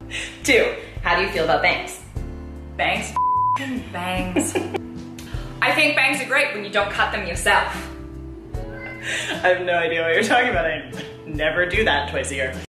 2, how do you feel about bangs? Bangs? Bangs. I think bangs are great when you don't cut them yourself. I have no idea what you're talking about. I never do that twice a year.